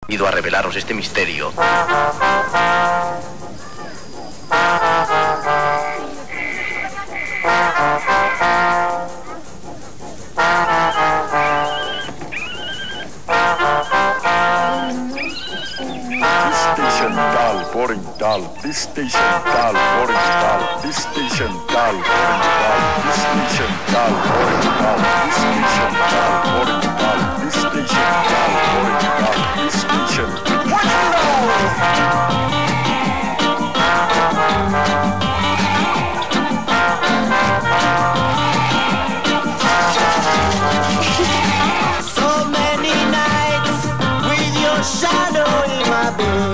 Ido a revelaros este misterio. This station dial oriental. This station dial oriental. This station dial oriental. This station dial oriental. This station dial oriental. This station. What you So many nights with your shadow in my bed.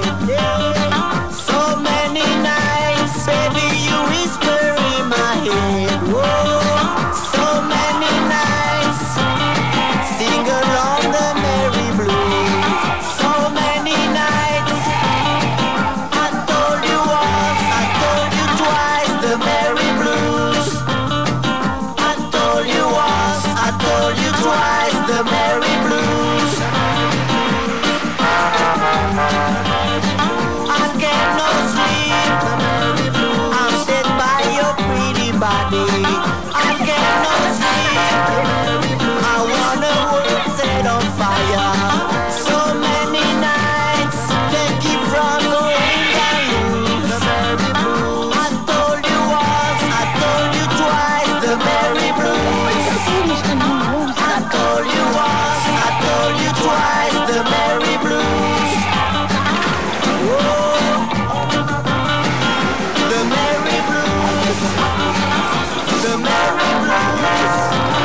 Baby, you whisper in my head. Whoa, so many nights, sing along the merry blues. So many nights, I told you once, I told you twice, the merry blues. I told you once, I told you twice, the merry blues. I get no sleep. Body. I get no sleep. I wanna world set on fire. So many nights can't keep from going down loose. I told you once, I told you twice, the merry blues. I told you once, I told you twice, the merry blues. Whoa, the merry blues. The merry blues.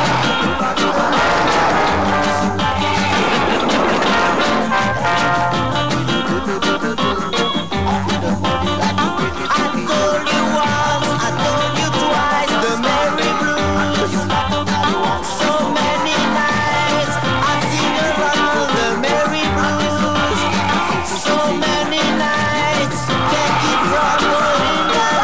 I told you once, I told you twice, the merry blues. So many nights I sing around the merry blues. So many nights can't keep from going down.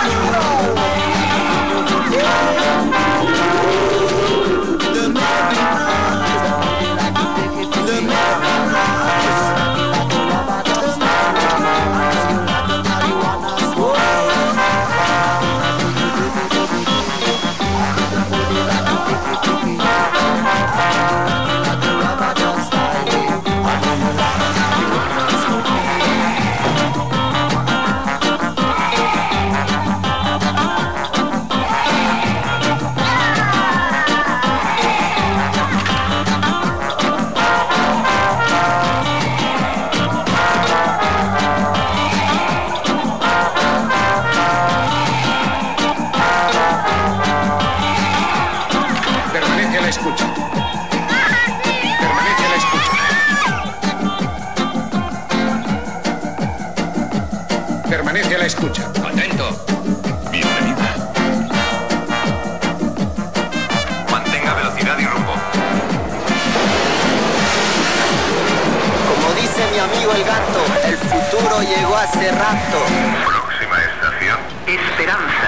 The merry blues. The merry blues. Permanece a la escucha. Permanece a la escucha. Permanece a la escucha. Atento. Bienvenida. Mantenga velocidad y rumbo. Como dice mi amigo el gato, el futuro llegó hace rato. Próxima estación, Esperanza.